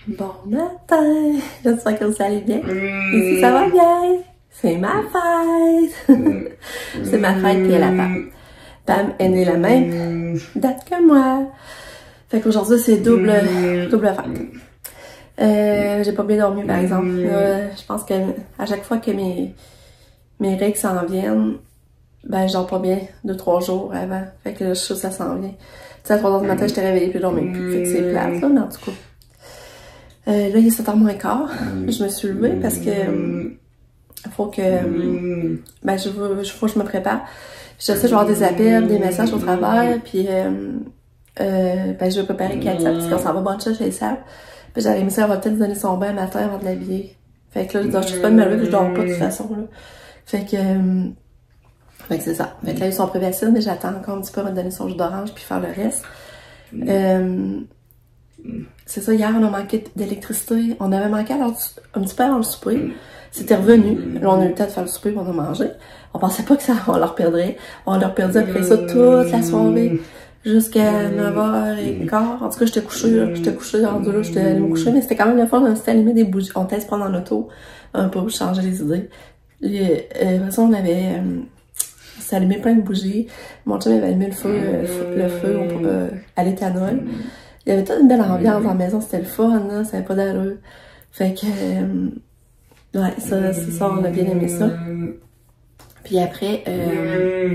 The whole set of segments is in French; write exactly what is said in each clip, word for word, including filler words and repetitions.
Bon matin! J'espère que vous allez bien. Ici, ça va bien. C'est ma fête. C'est ma fête puis elle a Pam. Pam est née la même date que moi. Fait qu'aujourd'hui, c'est double, double fête. Euh, j'ai pas bien dormi, par exemple. Euh, je pense que à chaque fois que mes, mes règles s'en viennent, ben, je dors pas bien deux, trois jours avant. Fait que là, je suis sûre que ça s'en vient. Tu sais, à trois heures du matin, je t'ai réveillée puis je dormais plus. Fait que c'est plate, là, mais en tout cas. Euh, là, il est sept heures moins quart. Je me suis levée parce que euh, faut que euh, ben je veux, faut que je me prépare. Je sais, je vais avoir des appels, des messages au travail, puis euh, euh, ben je vais préparer Katia parce qu'on s'en va bruncher chez Sab. Puis j'aurais aimé ça, elle va peut-être donner son bain le matin avant de l'habiller. Fait que là, je dis, je suis pas de me lever, puis je dors pas de toute façon là. Fait que euh, fait que c'est ça. Fait que là, ils sont prévacines, mais j'attends encore un petit peu avant de donner son jus d'orange puis faire le reste. Euh, C'est ça, hier, on a manqué d'électricité. On avait manqué alors, un petit peu avant le souper. C'était revenu. Là, on a eu le temps de faire le souper, on a mangé. On pensait pas que ça, on leur perdrait. On leur perdait après ça toute la soirée. Jusqu'à neuf heures quinze. En tout cas, j'étais couchée, là. J'étais couchée, rendu là, j'étais allée me coucher. Mais c'était quand même le fun, on s'était allumé des bougies. On était se prendre en auto, un peu, changer les idées. Et, euh, de toute façon, on avait, euh, on s'est allumé plein de bougies. Mon chum avait allumé le feu, euh, le feu euh, à l'éthanol. Il y avait toute une belle ambiance dans la maison, c'était le fun, là, ça avait pas d'allure. Fait que, euh, ouais, ça, c'est ça, on a bien aimé ça. Puis après, euh,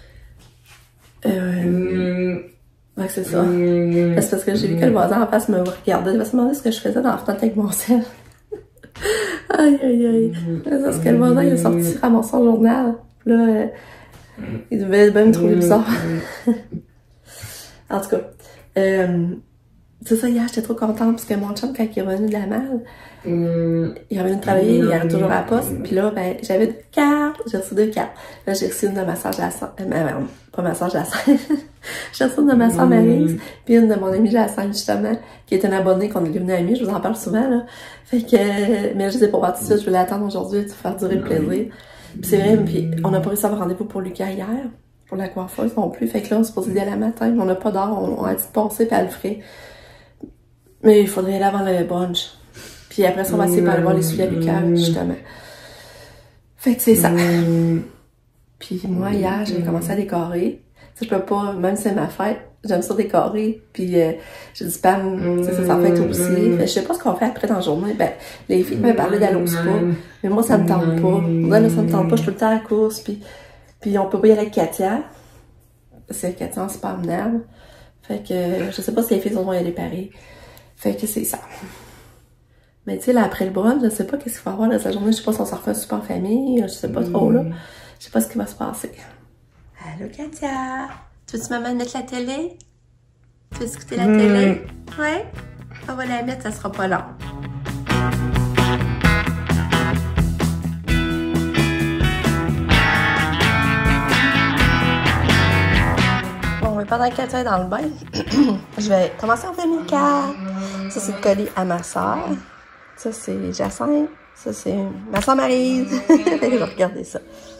euh, ouais, c'est ça. C'est parce que j'ai vu que le voisin en face me regardait, il va se demander ce que je faisais dans la fenêtre avec mon sel. Aïe, aïe, aïe. C'est parce que le voisin, il a sorti ramasser son journal. Là, euh, il devait même me trouver bizarre. En tout cas, euh, c'est ça, hier, j'étais trop contente parce que mon chum, quand il est revenu de la malle, mm. il est revenu de travailler, il arrive toujours à la poste. Puis là, ben, j'avais deux cartes, j'ai reçu deux cartes. Là, j'ai reçu une de ma soeur, Jacinthe, euh, pas ma soeur, Jacinthe. J'ai reçu une de ma soeur, Maryse, puis une de mon amie Jacinthe, justement, qui est une abonnée qu'on est devenue amie, je vous en parle souvent, là. Fait que, mais je sais pas voir tout ça, je voulais attendre aujourd'hui, pour faire durer le plaisir. Puis c'est vrai, puis on n'a pas réussi à avoir rendez-vous pour Lucas hier, pour la coiffeuse non plus. Fait que là, on se posait aller à la matin, mais on n'a pas d'heure, on, on a dit de passer, puis elle le ferait. Mais il faudrait aller avant le brunch. Puis après ça, on va essayer de aller voir les souliers à Lucas, justement. Fait que c'est ça. Puis moi, hier, j'ai commencé à décorer. Tu sais, je peux pas, même si c'est ma fête, j'aime ça décorer. Puis euh, j'ai dit, Pam, tu sais, c'est sa fête aussi. Fait, je sais pas ce qu'on fait après dans la journée. Ben, les filles m'ont parlé d'aller au spa. Mais moi, ça me tente pas. Là, là, ça me tente pas. Je suis tout le temps à la course. Puis, puis on peut pas y aller avec Katia. Parce que Katia, c'est pas amenable. Fait que je sais pas si les filles vont y aller pareil. Fait que c'est ça. Mais tu sais, là, après le brunch, je sais pas qu'est-ce qu'il va y avoir dans sa journée. Je sais pas si on s'en refait un super en famille. Je sais pas trop, là. Je sais pas ce qui va se passer. Allô, Katia! Tu veux-tu maman mettre la télé? Tu veux écouter la télé? Ouais? On va la mettre, ça sera pas long. Bon, mais pendant que Katia est dans le bain, je vais commencer en deux mille quatre. Ça, c'est le collier à ma soeur. Ça, c'est Jacinthe. Ça, c'est ma soeur Maryse. Je vais regarder ça.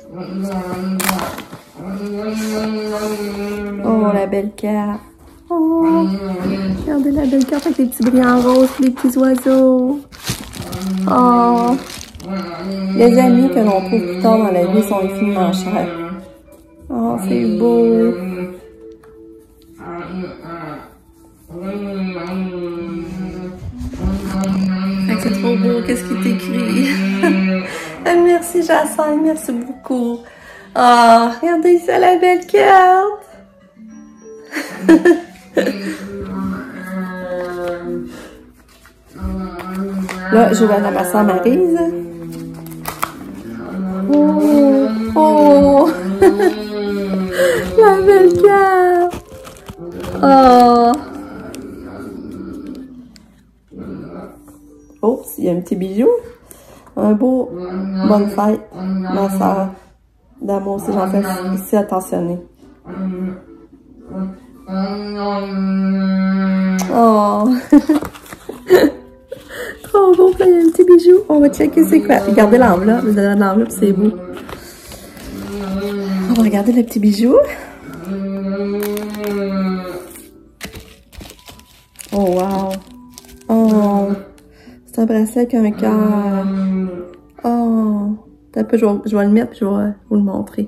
Oh, la belle carte. Oh, regardez la belle carte avec les petits brillants roses, les petits oiseaux. Oh, les amis que l'on trouve plus tard dans la vie sont infiniment chers. Oh, c'est beau. C'est trop beau, qu'est-ce qui t'écrit? Merci Jacinthe, merci beaucoup. Ah, oh, regardez ça, la belle carte. Là, je vais aller à ma soeur Maryse. Oh, oh. La belle carte. Oh. Oh, il y a un petit bijou. Un beau bonne fête, ma soeur. D'amour, si j'en fais ici attentionner. Oh! Trop beau, il y a un petit bijou. On va checker c'est quoi. Regardez l'enveloppe. L'enveloppe, c'est beau. On va regarder le petit bijou. Oh, wow! Oh! un bracelet avec un cœur. Oh! Un peu, je, vais, je vais le mettre et je vais vous le montrer.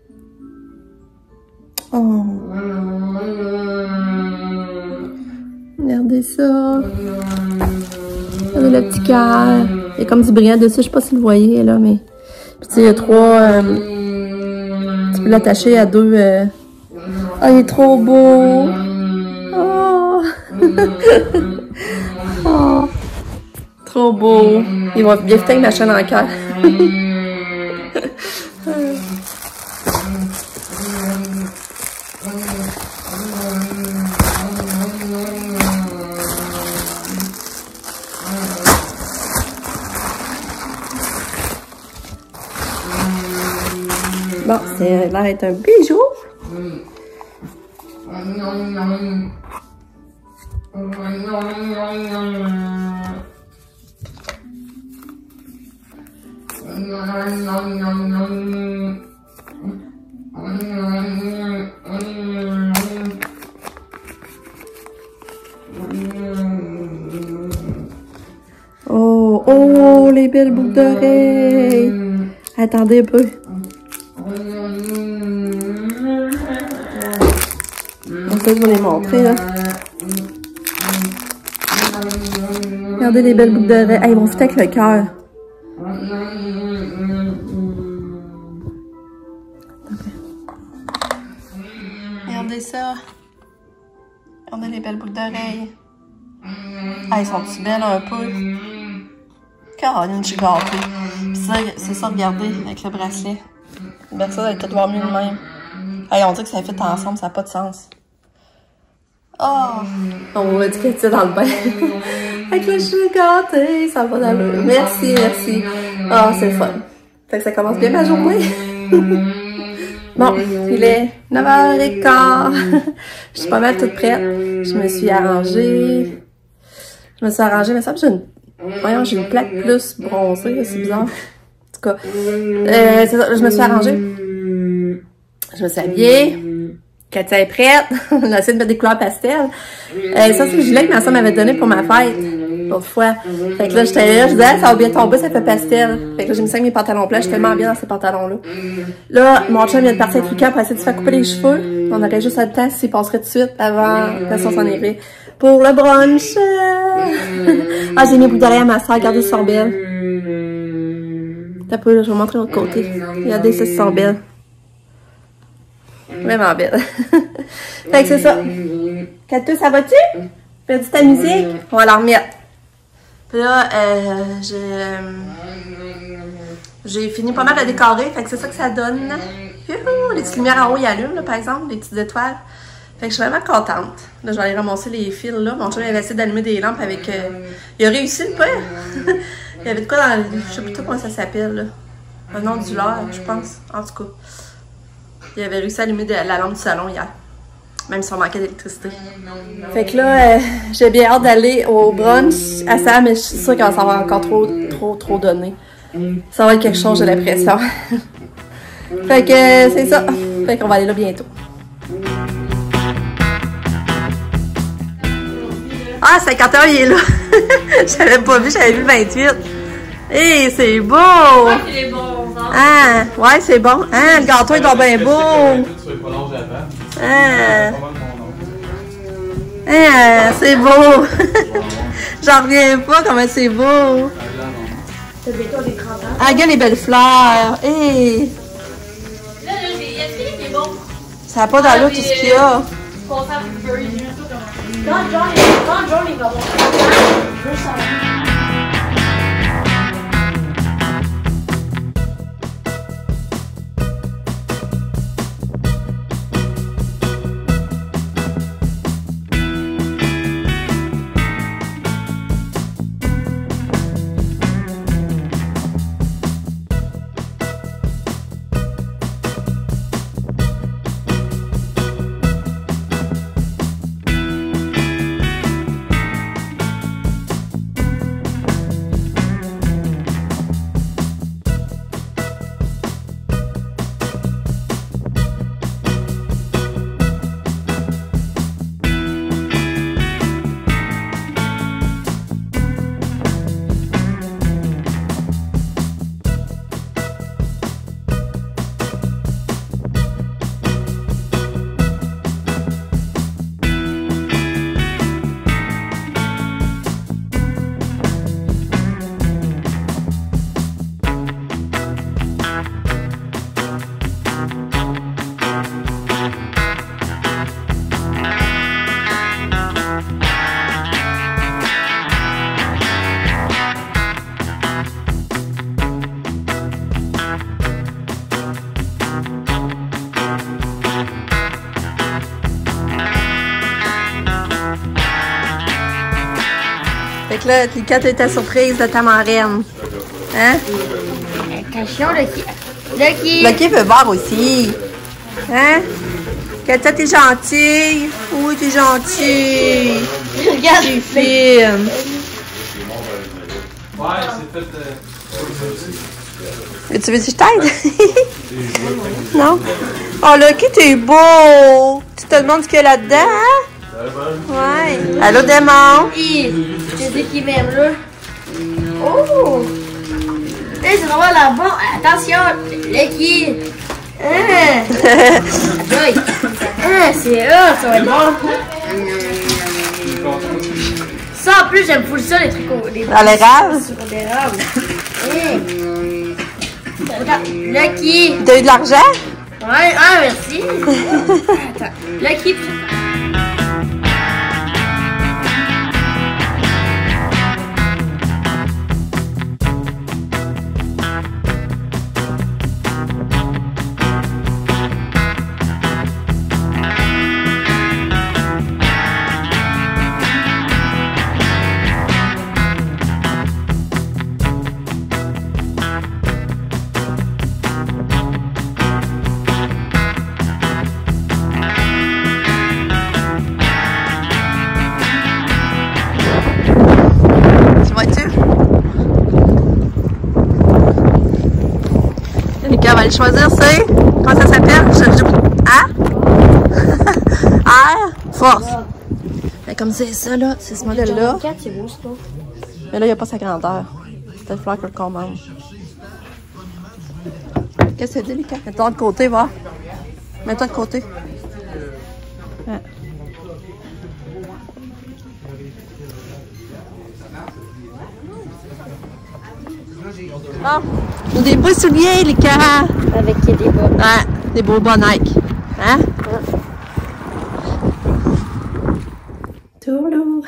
Oh! Regardez ça! Regardez le petit cœur. Il y a comme du brillant dessus, je sais pas si vous le voyez là, mais... Puis il y a trois... Euh... Tu peux l'attacher à deux... Euh... Oh, il est trop beau! Oh! Oh! Trop beau! Il va bien fitter avec ma chaîne en cœur. Bon, c'est l'air d'être un bijou. Oh, oh, les belles boucles d'oreilles. Attendez un peu. Donc ça, je vais les montrer, là. Regardez les belles boucles d'oreilles. Ah, ils vont fitter avec le cœur. Regardez ça. Regardez les belles boucles d'oreilles. Ah, ils sont-tu belles un peu? Caroline, je suis gâtée. C'est ça, regardez, avec le bracelet. Ben ça, elle va tout voir mieux de même. Hey, on dit que ça fait ensemble, ça n'a pas de sens. Oh! On m'a dit qu'elle était dans le bain. Avec le cheveu gâté, ça va dans le... Merci, merci. Oh, c'est le fun. Fait que ça commence bien ma journée. Bon, il est neuf heures quinze. Je suis pas mal toute prête. Je me suis arrangée. Je me suis arrangée, mais ça, j'ai une... Voyons, j'ai une plaque plus bronzée, c'est bizarre. En tout cas, euh, c'est ça, je me suis arrangée. Je me suis habillée. Katia est prête. On a essayé de mettre des couleurs pastel. Euh, ça, c'est le gilet que ma soeur m'avait donné pour ma fête. L'autre fois. Fait que là, j'étais là, je disais, ah, ça va bien tomber, ça fait pastel. Fait que là, j'ai mis ça avec mes pantalons plats. Je suis tellement bien dans ces pantalons-là. Là, mon chum vient de partir avec Lucas pour essayer de se faire couper les cheveux. On aurait juste à le temps s'il passerait tout de suite avant que ça s'en irait. Pour le brunch. Ah, j'ai mis boucle d'oreille à ma soeur. Regardez, elles sont belles. T'as peu, là, je vais vous montrer de l'autre côté. Regardez, ça, elles sont belles. Vraiment belle. Fait que c'est ça. Katou, ça va-tu? Fais-tu ta musique? On va la remettre. Puis là, euh, j'ai fini pas mal de décorer. Fait que c'est ça que ça donne. Youhou! Les petites lumières en haut, ils allument, là, par exemple, les petites étoiles. Fait que je suis vraiment contente. Là, je vais aller ramasser les fils, là. Mon chum, il avait essayé d'allumer des lampes avec... Euh, il a réussi, le père. Il y avait de quoi dans... Je sais plus trop comment ça s'appelle, là. Un onduleur, je pense. En tout cas. Il avait réussi à allumer de la lampe du salon hier. Même si on manquait d'électricité. Fait que là, euh, j'ai bien hâte d'aller au brunch à ça, mais je suis sûre que ça va encore trop, trop, trop donner. Ça va être quelque chose, j'ai l'impression. Fait que euh, c'est ça. Fait qu'on va aller là bientôt. Ah, cinquante et un, il est là. J'avais pas vu, j'avais vu le vingt-huit. Hé, hey, c'est beau! Ouais, c'est bon. Ah, ouais, c'est bon. Ah, le gâteau est donc bien beau. Ah, ah c'est beau. J'en reviens pas comment c'est beau. Ah, regarde les belles fleurs. Hé! Là, là, il est bon. Ça n'a pas d'allure tout ce qu'il y a. Quand John, quand John, il va voir ça. Fait que là, Lika, t'as eu ta surprise de ta marraine. Hein? Attention, Lucky. Lucky. Lucky veut voir aussi. Hein? Katia, t'es gentille. Oui, t'es gentille. Regarde. Tu filmes. Ouais, c'est fait. Euh... Tu veux que je t'aide? Non? Oh, Lucky, t'es beau. Tu te demandes ce qu'il y a là-dedans, hein? Ouais. Allô, démon? Je te dis qu'il m'aime, là. Oh! Hey, c'est vraiment la bombe. Attention, Lucky. Hein? Hein, c'est eux, ça va être bon. Ça, en plus, j'aime full ça, les trucs au... Les à l'érable? Sur l'érable. Hey. Attends, Lucky. T'as eu de l'argent? Ouais, ah, merci. Attends, Lucky. On va le choisir, c'est... Comment ça s'appelle? Ah? Air? Force. Fait comme c'est ça, là. C'est ce modèle-là. C'est beau, ça. Mais là, il n'y a pas sa grandeur. C'est le fleur que je commande. Qu'est-ce que c'est délicat? Mets-toi de côté, va. Mets-toi de côté. Ouais. Bon, des beaux souliers, les gars. Avec des bas. Ouais, des beaux bas Nike. Hein? Ouais. Toulou.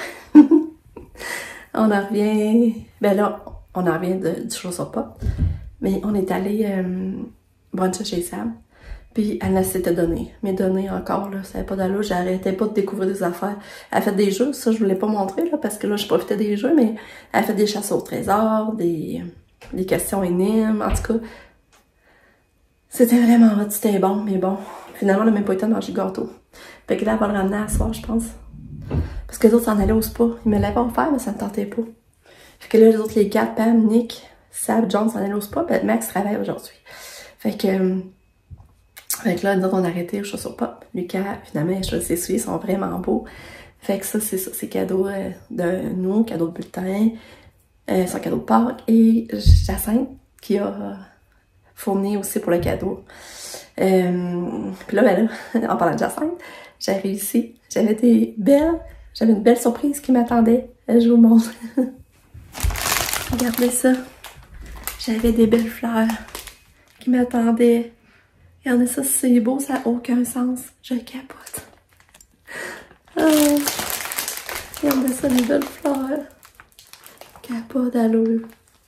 On en revient. Ben là, on en revient de, du Chaussure Pop. Mais on est allé euh, bruncher chez Sam. Puis elle ne s'était donné. Mes données encore, là, ça n'avait pas d'allure. J'arrêtais pas de découvrir des affaires. Elle a fait des jeux, ça je voulais pas montrer, là, parce que là, je profitais des jeux, mais elle a fait des chasses au trésor, des. des questions énimes, en tout cas. C'était vraiment hot, c'était bon, mais bon. Finalement, on n'a même pas eu le temps de manger le gâteau. Fait que là, elle va le ramener à soir, je pense. Parce que les autres s'en allaient au spa. Ils me l'avaient offert, mais ça me tentait pas. Fait que là, les autres, les quatre, Pam, Nick, Sab, John s'en allaient au spa, puis Max travaille aujourd'hui. Fait que... Euh, fait que là, nous autres, on a arrêté aux Chaussure Pop. Lucas, finalement, il a choisi ses souliers, ils sont vraiment beaux. Fait que ça, c'est ça, c'est cadeau euh, de nous, cadeau de bulletin. Euh, son cadeau de Pâques, et Jacinthe qui a euh, fourni aussi pour le cadeau. Euh, puis là, ben là, en parlant de Jacinthe, j'ai réussi. J'avais des belles, j'avais une belle surprise qui m'attendait. Je vous montre. Regardez ça. J'avais des belles fleurs qui m'attendaient. Regardez ça, c'est beau, ça n'a aucun sens. Je capote. Oh, regardez ça, des belles fleurs. Pas d'allure.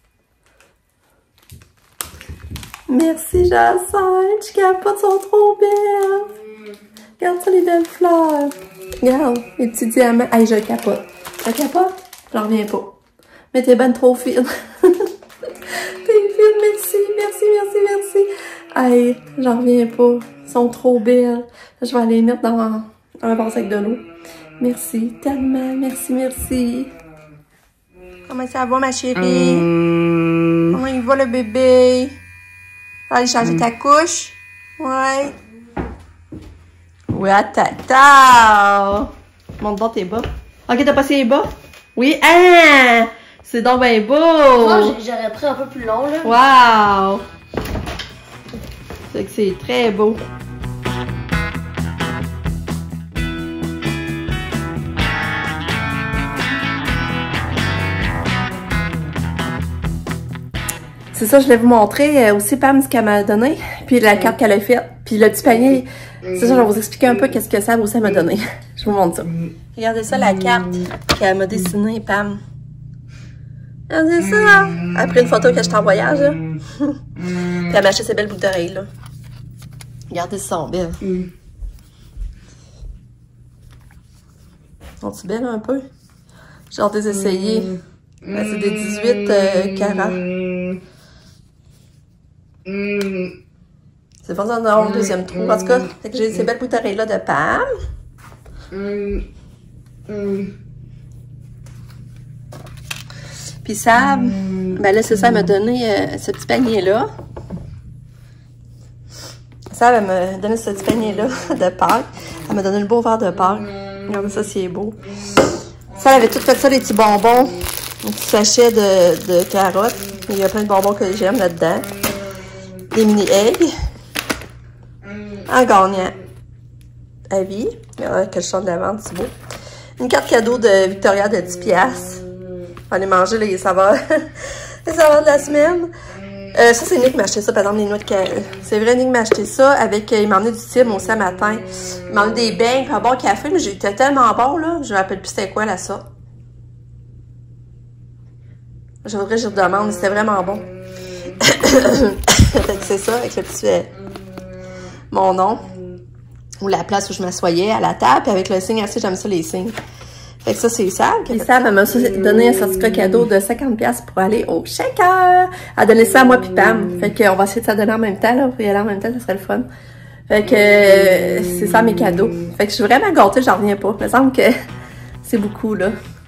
Merci Jacinthe, je capote, sont trop belles. Regarde ça, les belles fleurs. Regarde, les petits diamants. Hey, je capote. Je capote? J'en reviens pas. Mais t'es ben trop fine. T'es fine, merci, merci, merci, merci. Hey, j'en reviens pas. Ils sont trop belles. Je vais aller les mettre dans un vase avec de l'eau. Merci tellement, merci, merci. Comment ça va, ma chérie? Mmh. Comment il va, le bébé? Tu vas aller changer mmh. ta couche? Ouais. Oui, tata. Montre donc tes bas. Ok, t'as passé les bas? Oui. Ah! C'est donc bien beau. Moi, j'aurais pris un peu plus long, là. Wow! C'est que c'est très beau. C'est ça, je voulais vous montrer euh, aussi Pam ce qu'elle m'a donné, puis la carte qu'elle a faite, puis le petit panier. C'est ça, je vais vous expliquer un peu qu'est-ce que ça aussi m'a donné. Je vous montre ça. Regardez ça, la carte qu'elle m'a dessinée, Pam. Regardez ça! Elle a pris une photo que j'étais en voyage, là. Puis elle m'a acheté ces belles boucles d'oreilles, là. Regardez, ça, sont belles. Sont-ils belles un peu? J'ai hâte de les essayer. Ben, c'est des dix-huit euh, carats. C'est pas d'en avoir un deuxième trou. En tout cas, fait que j'ai ces belles bouteilles-là de Pam. Puis ça, ben là, c'est ça, elle m'a donné euh, ce petit panier-là. Ça, elle m'a donné ce petit panier-là de Pâques. Elle m'a donné le beau verre de Pâques. Regardez ça, c'est beau. Ça, elle avait tout fait ça, les petits bonbons. Un petit sachet de, de carottes. Il y a plein de bonbons que j'aime là-dedans. Des mini-eggs. Un gagnant. À vie. Regardez quel champ de lavande, c'est beau. Une carte cadeau de Victoria de dix piastres. On va aller manger les saveurs. les saveurs de la semaine. Euh, ça, c'est Nick qui m'a acheté ça, par exemple, les noix de café. C'est vrai, Nick m'a acheté ça avec. Il m'a emmené du Tim aussi à matin. Il m'a emmené des beignes, un bon café, mais j'étais tellement bon, là. Je me rappelle plus c'était quoi, là, ça. Je voudrais que je redemande, mais c'était vraiment bon. Fait que c'est ça, avec le petit. Euh, mon nom. Ou la place où je m'assoyais à la table, puis avec le signe assez, j'aime ça, les signes. Fait que ça, c'est Sam. Et Sam, elle m'a donné un certificat cadeau de cinquante piastres pour aller au shaker. Elle a donné ça à moi puis Pam. Fait qu'on va essayer de ça donner en même temps, là. Pour y aller en même temps, ça serait le fun. Fait que euh, c'est ça mes cadeaux. Fait que je suis vraiment gâtée, j'en reviens pas. Il me semble que c'est beaucoup, là.